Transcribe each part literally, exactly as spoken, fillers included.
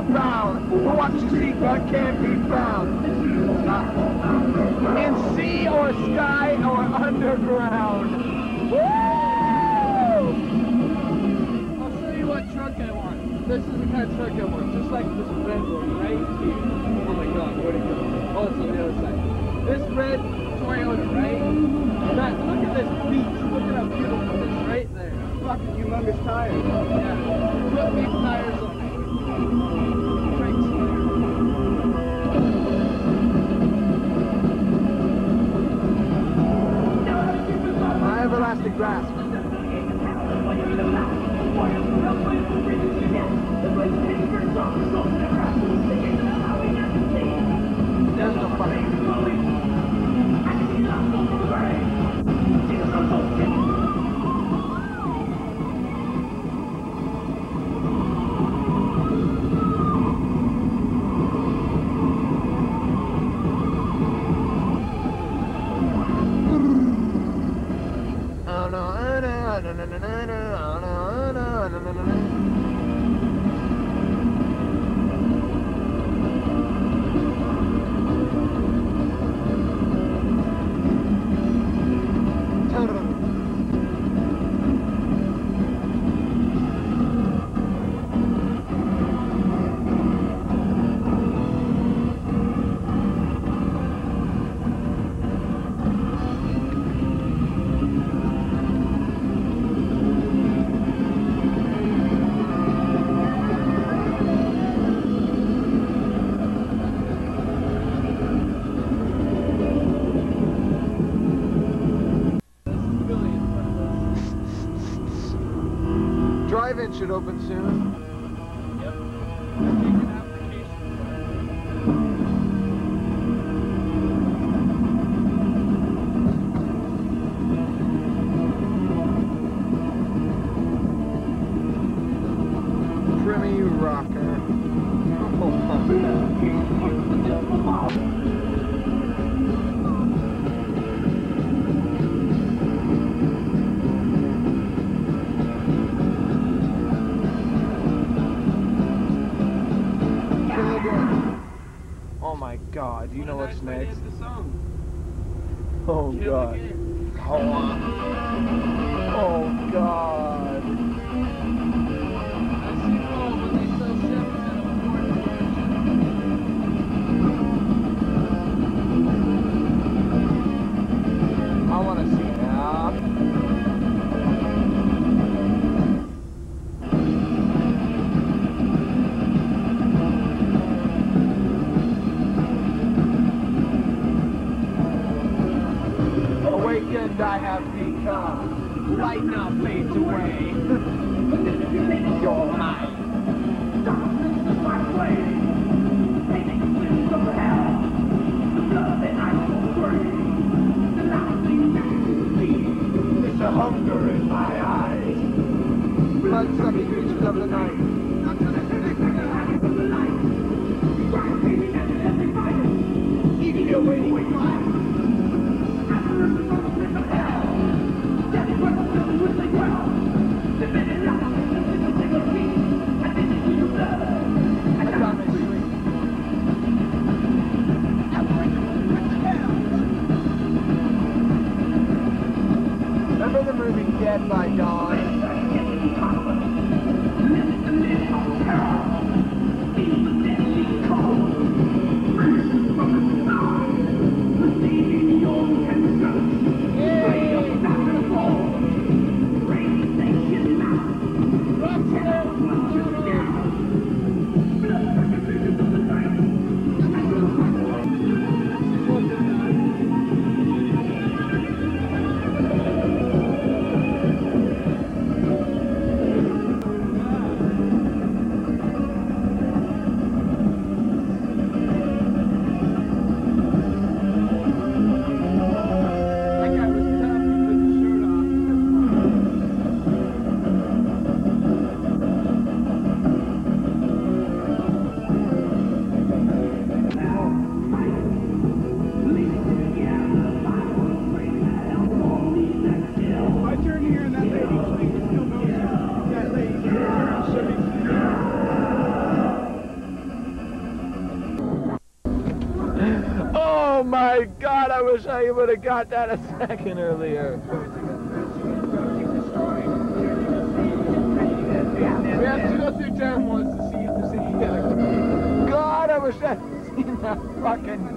southbound. Watch your seat, but can't be found. Uh, in sea or sky or underground. Woo! I'll show you what truck I want. This is the kind of truck I want, just like this red one right here. Oh my god, where'd it go? Oh, it's on the other side. This red Toyota, right? That, look at this beach. Look at how beautiful it is right there. Fucking humongous tires. Yeah. Put big tires on it. Right here. My everlasting grasp. There's no fun. Drive-in should open soon. Yep. I'm taking application for it. Trimmy rocker. Oh, oh my god, do you know what's next? Oh god. Oh, oh god. I want to see now. Awakened I have become, light now fades away. You're mine. Darkness is my way. Painting glimpses of hell. The blood that I will bring. The light leads me. There's a hunger in my eyes. Blood-sucking creatures of the night. Not to the light of the light. Bright painting and every fight. Eating your waiting fire. Remember the movie Dead by Dawn? The my God, I wish I would have got that a second earlier. We have to go through turn ones to see if there's any other. God, I wish I had seen that fucking...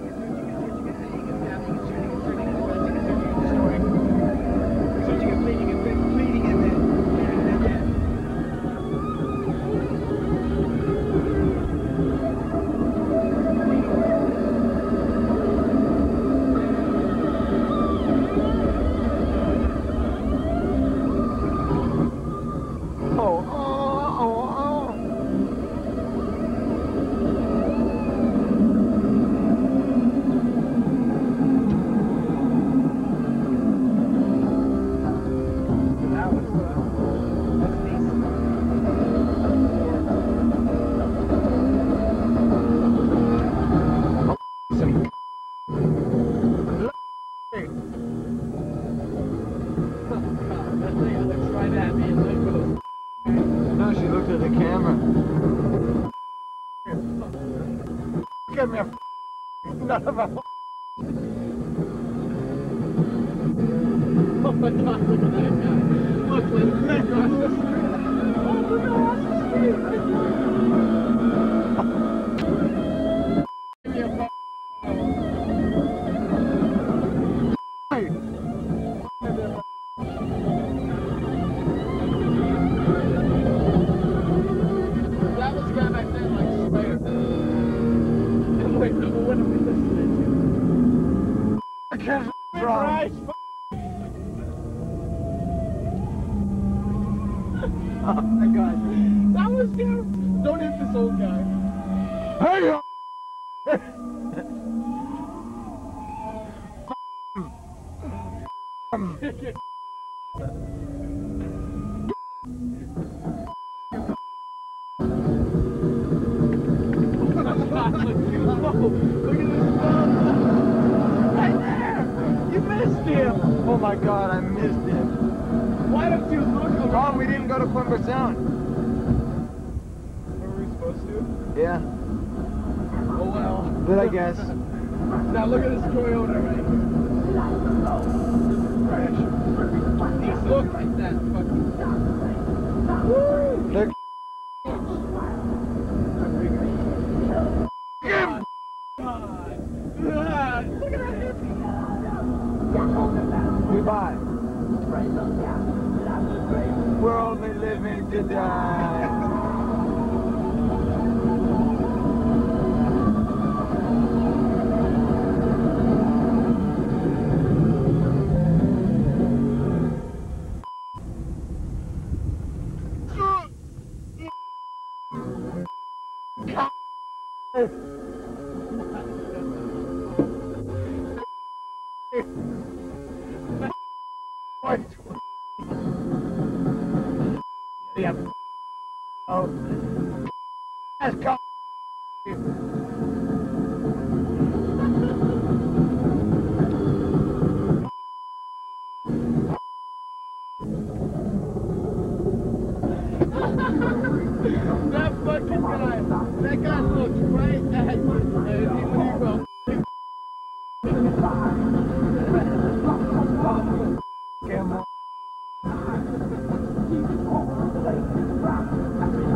No, she looked at the camera. Give me a none of a Oh my God, look at that guy. Look, look, look across the street. Oh, look across the street. Give me a fuck. That was the guy back then, like, Slayer. Wait, no, but what are we listening to? I can't Right. Oh my God, that was terrible. Don't hit this old guy. Hey! Right there! You missed him! Oh my God, I missed him. Why don't you look around? Oh, we didn't go to Quimber Sound. Were we supposed to? Yeah, Oh well. but I guess. Now look at this Toyota right here. These look like that fucking... Woo! Look. God. God. God. Look at that hippie. Goodbye. We're only living to die. Yeah. Oh. Let's go. That fucking guy. That guy looks right at you. And when you go. Camera.